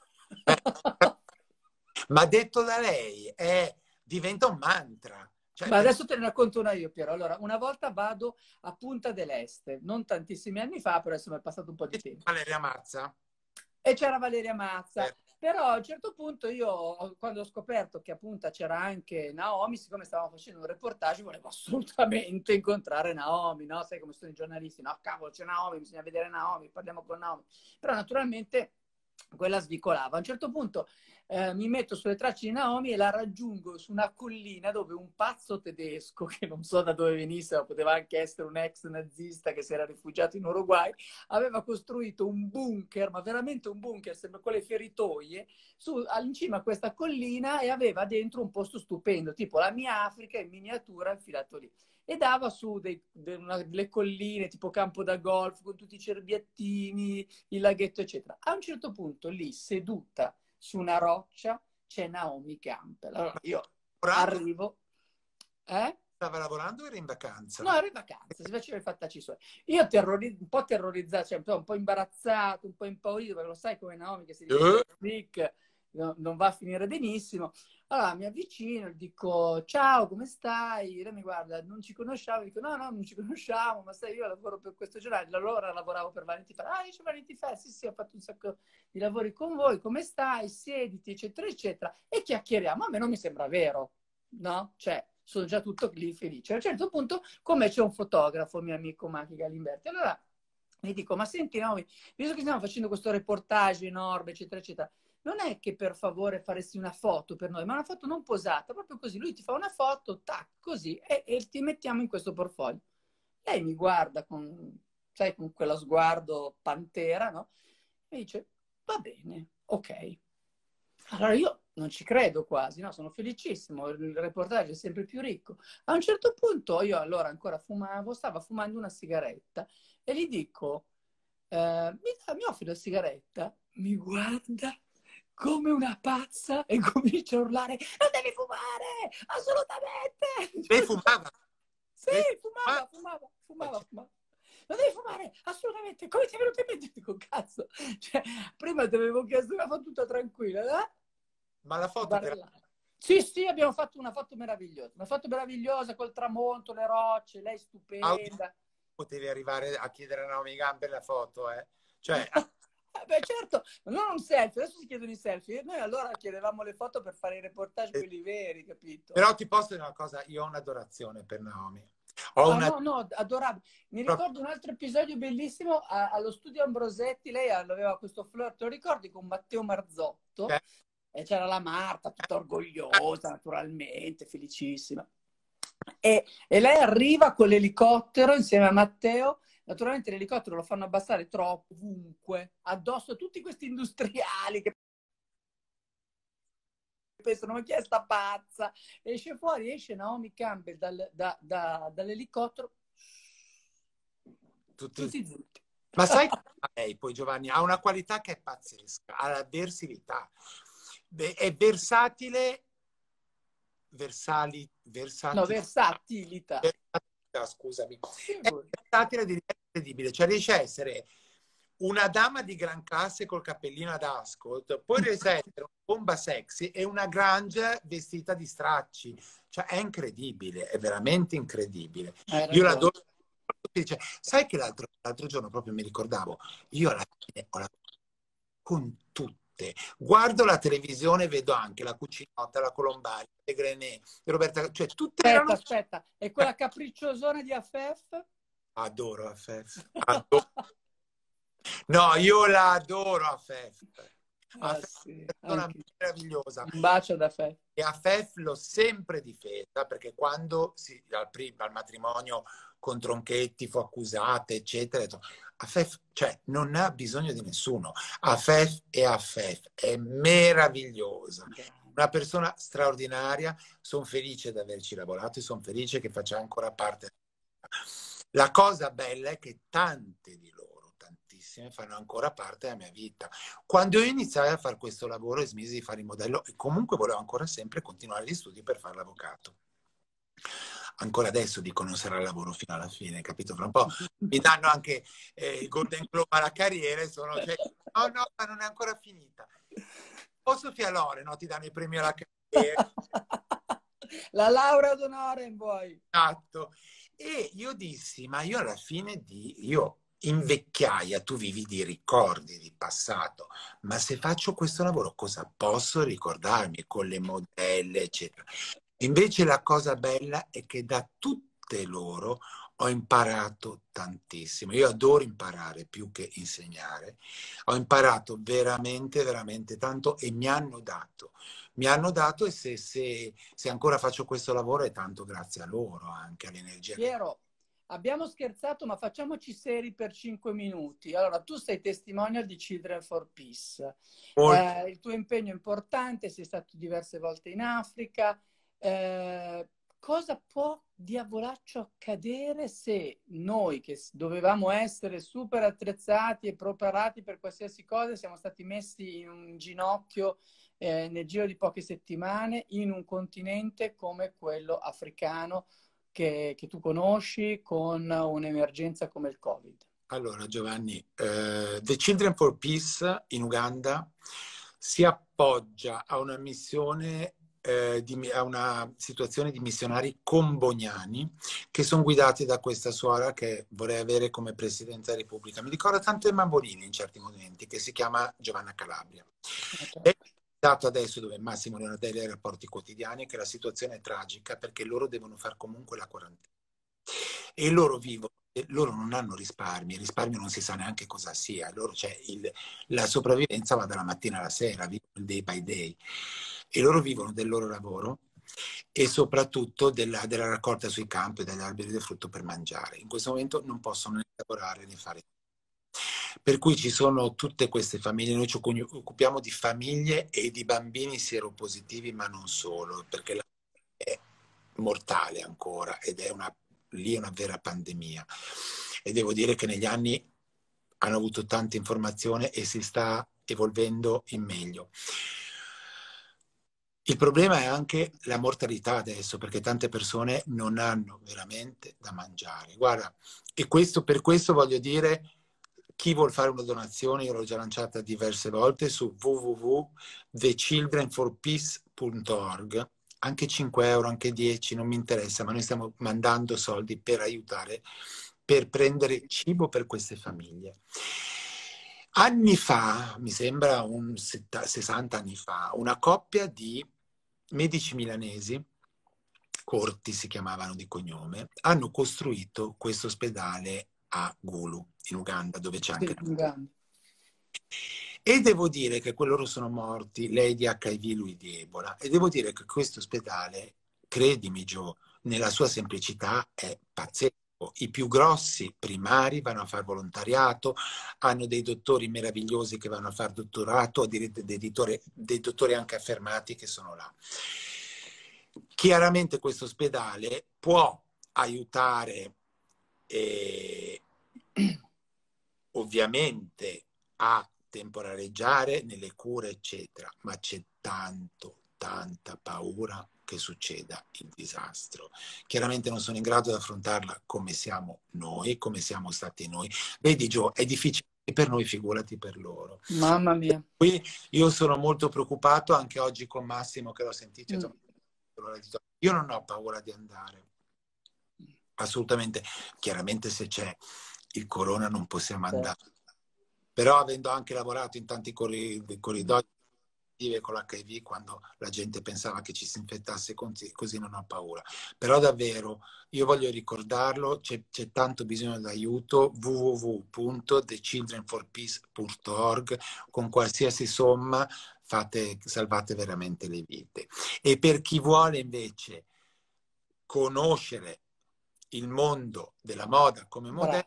Ma detto da lei diventa un mantra. Cioè, ma adesso te ne racconto una io, Piero. Allora, una volta vado a Punta dell'Este, non tantissimi anni fa, però insomma è passato un po' di tempo. Valeria Mazza. E c'era Valeria Mazza. Però a un certo punto io, quando ho scoperto che appunto c'era anche Naomi, siccome stavamo facendo un reportage, volevo assolutamente incontrare Naomi, no? Sai come sono i giornalisti, no? Cavolo, c'è Naomi, bisogna vedere Naomi, parliamo con Naomi. Però naturalmente quella svicolava. A un certo punto mi metto sulle tracce di Naomi e la raggiungo su una collina dove un pazzo tedesco, che non so da dove venisse, ma poteva anche essere un ex nazista che si era rifugiato in Uruguay, aveva costruito un bunker, ma veramente un bunker, sembra quelle feritoie, in cima a questa collina, e aveva dentro un posto stupendo, tipo la mia Africa in miniatura infilato lì. E dava su delle colline tipo campo da golf con tutti i cerviettini, il laghetto, eccetera. A un certo punto lì, seduta su una roccia, c'è Naomi Campbell. Allora io arrivo... Stava lavorando o era in vacanza? No, ero in vacanza, si faceva i fattacci suoi. Io un po' terrorizzato, cioè un po' imbarazzato, un po' impaurito, perché lo sai come Naomi che si dice non va a finire benissimo. Allora mi avvicino, dico ciao, come stai? Lei mi guarda, non ci conosciamo, dico no, non ci conosciamo, ma sai, io lavoro per questo giornale, allora lavoravo per Vanity Fair. Ah, dice Vanity Fair, sì, ho fatto un sacco di lavori con voi, come stai? Siediti, eccetera, eccetera, e chiacchieriamo. A me non mi sembra vero, no? Cioè, sono già tutto lì felice. A un certo punto, come c'è un fotografo, mio amico Machi Galimberti, allora mi dico, ma senti, Naomi, visto che stiamo facendo questo reportage enorme, eccetera, eccetera, non è che per favore faresti una foto per noi, ma una foto non posata, proprio così. Lui ti fa una foto, tac, così, e ti mettiamo in questo portfolio. Lei mi guarda con, sai, con quello sguardo pantera, no? E dice, va bene, ok. Allora io non ci credo quasi, no? Sono felicissimo, il reportage è sempre più ricco. A un certo punto io allora ancora fumavo, stavo fumando una sigaretta e gli dico, mi offri la sigaretta? Mi guarda come una pazza e comincia a urlare, non devi fumare, Lei assolutamente! fumava? Sì, Lei fumava, fumava, fumava, fumava. Non devi fumare, assolutamente. Come ti è venuto in mente? Dico, cazzo. Cioè, prima ti avevo chiesto una foto tutta tranquilla, eh? Ma la foto te la... Barellata. Sì, sì, abbiamo fatto una foto meravigliosa. Una foto meravigliosa col tramonto, le rocce, lei stupenda. Potevi arrivare a chiedere a Naomi Campbell la foto, eh? Cioè, Beh, certo, non un selfie, adesso si chiedono i selfie. Noi allora chiedevamo le foto per fare i reportage quelli veri, capito? però ti posso dire una cosa, io ho un'adorazione per Naomi. Ho Ah una... no, no, adorabile. Mi ricordo un altro episodio bellissimo allo studio Ambrosetti, lei aveva questo flirt, te lo ricordi, con Matteo Marzotto? E c'era la Marta, tutta orgogliosa, naturalmente, felicissima. E lei arriva con l'elicottero insieme a Matteo. Naturalmente l'elicottero lo fanno abbassare troppo, ovunque, addosso a tutti questi industriali che pensano, ma chi è sta pazza? Esce fuori, esce Naomi Campbell dall'elicottero, Tutti... tutti zitti. Ma sai che lei poi Giovanni ha una qualità che è pazzesca, ha la versatilità. È versatile, No, versatilità. scusami. È versatile di livello incredibile, cioè riesce a essere una dama di gran classe col cappellino ad ascot, poi riesce a essere una bomba sexy e una Grange vestita di stracci. Cioè è incredibile, è veramente incredibile. Io l'adoro. Dice, sai che l'altro giorno proprio mi ricordavo, io alla fine ho con tutte. Guardo la televisione e vedo anche la Cucinotta, la Colombari, le Grenet, Roberta, cioè tutte erano... Aspetta, e quella capricciosona di Affef? Adoro Affef. Adoro. No, io la adoro Affef. Sì, È una persona meravigliosa. un bacio da Affef. E Affef l'ho sempre difesa perché quando al matrimonio con Tronchetti fu accusata, eccetera, Affef, cioè, non ha bisogno di nessuno. Affef è meravigliosa. Una persona straordinaria, sono felice di averci lavorato e sono felice che faccia ancora parte. La cosa bella è che tante di loro, tantissime, fanno ancora parte della mia vita. Quando io iniziai a fare questo lavoro e smisi di fare il modello, e comunque volevo ancora sempre continuare gli studi per fare l'avvocato. Ancora adesso dico non sarà lavoro fino alla fine, capito? Fra un po' mi danno anche il Golden Globe alla carriera e sono... Cioè, no, ma non è ancora finita. O Sofia Loren, no? Ti danno il premio alla carriera. La laurea d'onore in voi. Esatto. E io dissi, ma io alla fine io in vecchiaia tu vivi di ricordi, di passato, ma se faccio questo lavoro cosa posso ricordarmi con le modelle, eccetera. Invece la cosa bella è che da tutte loro ho imparato tantissimo. Io adoro imparare più che insegnare. Ho imparato veramente, veramente tanto e mi hanno dato. E se ancora faccio questo lavoro è tanto grazie a loro, anche all'energia. Piero, abbiamo scherzato, ma facciamoci seri per 5 minuti. Allora, tu sei testimonial di Children for Peace. Il tuo impegno è importante, sei stato diverse volte in Africa. Cosa può diavolaccio accadere se noi, che dovevamo essere super attrezzati e preparati per qualsiasi cosa, siamo stati messi in un ginocchio nel giro di poche settimane in un continente come quello africano che tu conosci, con un'emergenza come il Covid? Allora, Giovanni, The Children for Peace in Uganda si appoggia a una missione, a una situazione di missionari comboniani che sono guidati da questa suora che vorrei avere come Presidente della Repubblica. Mi ricorda tanto Emma Bonini in certi momenti, che si chiama Giovanna Calabria. È dato adesso dove Massimo Leonardelli ha i rapporti quotidiani che la situazione è tragica perché loro devono fare comunque la quarantena. E loro vivono, e loro non hanno risparmi, il risparmio non si sa neanche cosa sia, loro, cioè, la sopravvivenza va dalla mattina alla sera, vivono il day by day e loro vivono del loro lavoro e soprattutto della raccolta sui campi degli alberi del frutto per mangiare. In questo momento non possono né lavorare né fare. Per cui ci sono tutte queste famiglie, noi ci occupiamo di famiglie e di bambini sieropositivi, ma non solo, perché la è mortale ancora ed è lì è una vera pandemia. E devo dire che negli anni hanno avuto tanta informazione e si sta evolvendo in meglio. Il problema è anche la mortalità adesso, perché tante persone non hanno veramente da mangiare. Guarda, e per questo voglio dire, chi vuol fare una donazione, io l'ho già lanciata diverse volte su www.thechildrenforpeace.org, anche 5 euro, anche 10, non mi interessa, ma noi stiamo mandando soldi per aiutare, per prendere cibo per queste famiglie. Anni fa, mi sembra 60 anni fa, una coppia di medici milanesi, Corti si chiamavano di cognome, hanno costruito questo ospedale a Gulu, in Uganda, dove c'è anche... E devo dire che loro sono morti, lei di HIV, lui di Ebola, e devo dire che questo ospedale, credimi Gio, nella sua semplicità è pazzesco. I più grossi primari vanno a fare volontariato, hanno dei dottori meravigliosi che vanno a fare dottorato, dei dottori anche affermati che sono là. Chiaramente questo ospedale può aiutare ovviamente a temporareggiare nelle cure, eccetera, ma c'è tanta paura che succeda il disastro. Chiaramente non sono in grado di affrontarla come siamo noi, come siamo stati noi. Vedi Gio, è difficile per noi, figurati per loro. Mamma mia. Qui io sono molto preoccupato, anche oggi con Massimo che l'ho sentito. Io non ho paura di andare, assolutamente. Chiaramente se c'è il corona non possiamo andare. Però avendo anche lavorato in tanti corridoi con l'HIV, quando la gente pensava che ci si infettasse così non ho paura. Però davvero, io voglio ricordarlo, c'è tanto bisogno d'aiuto, www.thechildrenforpeace.org, con qualsiasi somma salvate veramente le vite. E per chi vuole invece conoscere il mondo della moda come modello,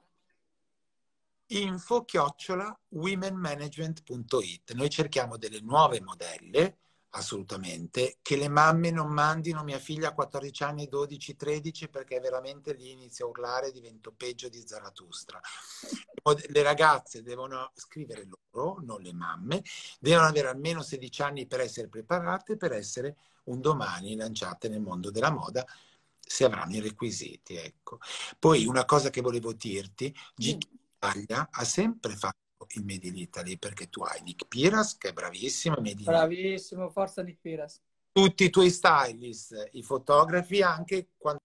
info@womenmanagement.it. Noi cerchiamo delle nuove modelle, assolutamente, che le mamme non mandino mia figlia a 14 anni, 12, 13, perché veramente lì inizia a urlare, divento peggio di Zarathustra. Le ragazze devono scrivere loro, non le mamme, devono avere almeno 16 anni per essere preparate, per essere un domani lanciate nel mondo della moda, se avranno i requisiti, ecco. Poi una cosa che volevo dirti, Italia ha sempre fatto il Made in Italy, perché tu hai Nick Piras che è bravissimo, bravissimo, forza Nick Piras, tutti i tuoi stylist, i fotografi, anche quando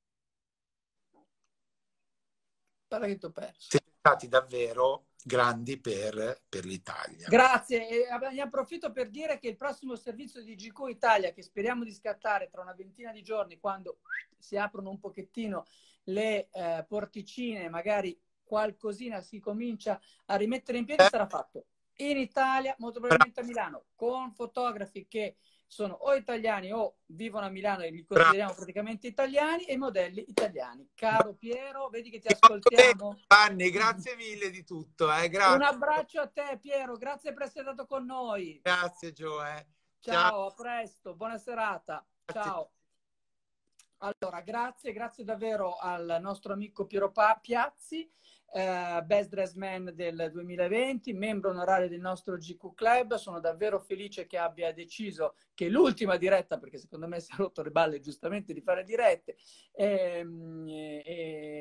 siete stati davvero grandi per l'Italia. Grazie, e ne approfitto per dire che il prossimo servizio di GQ Italia, che speriamo di scattare tra una ventina di giorni, quando si aprono un pochettino le porticine, magari qualcosina si comincia a rimettere in piedi, sarà fatto in Italia, molto probabilmente a Milano, con fotografi che sono o italiani o vivono a Milano e li consideriamo praticamente italiani, e modelli italiani. Caro Piero, vedi che ti ascoltiamo. Fanny, grazie mille di tutto. Grazie. Un abbraccio a te Piero, grazie per essere stato con noi. Grazie Gio. Ciao, a presto, buona serata. Ciao. Allora, grazie davvero al nostro amico Piero Piazzi, Best Dress Man del 2020, membro onorario del nostro GQ Club. Sono davvero felice che abbia deciso che l'ultima diretta, perché secondo me si è rotto le balle giustamente di fare dirette,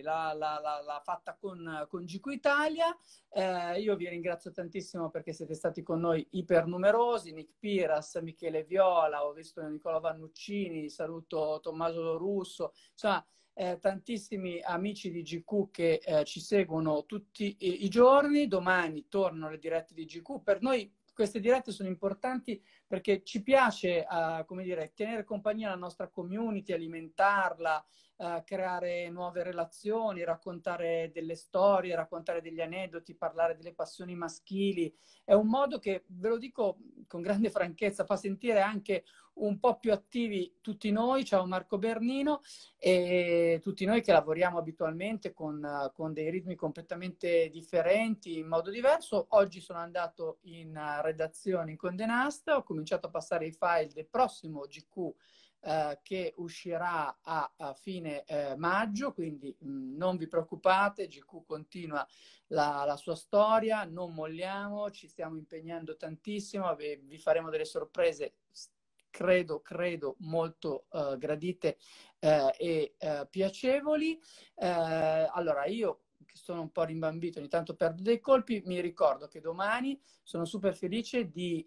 l'ha fatta con GQ Italia. Io vi ringrazio tantissimo perché siete stati con noi ipernumerosi, Nick Piras, Michele Viola, ho visto Nicola Vannuccini, saluto Tommaso Russo, insomma tantissimi amici di GQ che ci seguono tutti i giorni. Domani tornano le dirette di GQ. Per noi queste dirette sono importanti perché ci piace, come dire, tenere compagnia alla nostra community, alimentarla, creare nuove relazioni, raccontare delle storie, raccontare degli aneddoti, parlare delle passioni maschili. È un modo che, ve lo dico con grande franchezza, fa sentire anche un po' più attivi tutti noi. Ciao Marco Bernino, e tutti noi che lavoriamo abitualmente con dei ritmi completamente differenti, in modo diverso. Oggi sono andato in redazione in Condé Nast, ho cominciato a passare i file del prossimo GQ che uscirà a fine maggio, quindi non vi preoccupate, GQ continua la sua storia, non molliamo, ci stiamo impegnando tantissimo, vi faremo delle sorprese credo molto gradite e piacevoli. Allora, io che sono un po' rimbambito, ogni tanto perdo dei colpi, mi ricordo che domani sono super felice di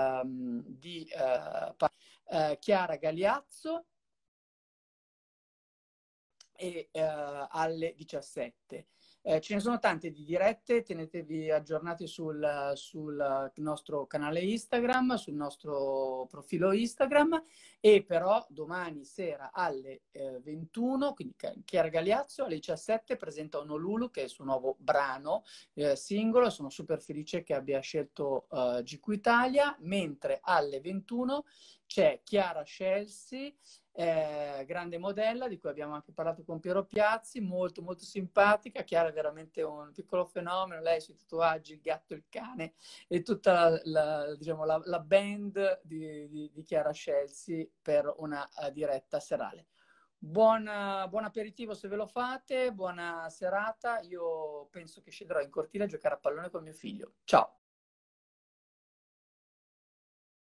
Chiara Galeazzo e alle 17. Ce ne sono tante di dirette, tenetevi aggiornati sul nostro canale Instagram, sul nostro profilo Instagram, e però domani sera alle 21, quindi Chiara Galeazzo, alle 17 presenta Honolulu, che è il suo nuovo brano singolo. Sono super felice che abbia scelto GQ Italia, mentre alle 21 c'è Chiara Scelsi, grande modella di cui abbiamo anche parlato con Piero Piazzi, molto molto simpatica. Chiara è veramente un piccolo fenomeno, lei sui tatuaggi, il gatto, il cane e tutta diciamo, la band di Chiara Scelsi per una diretta serale. Buon aperitivo se ve lo fate, buona serata. Io penso che scendrò in cortile a giocare a pallone con mio figlio. Ciao!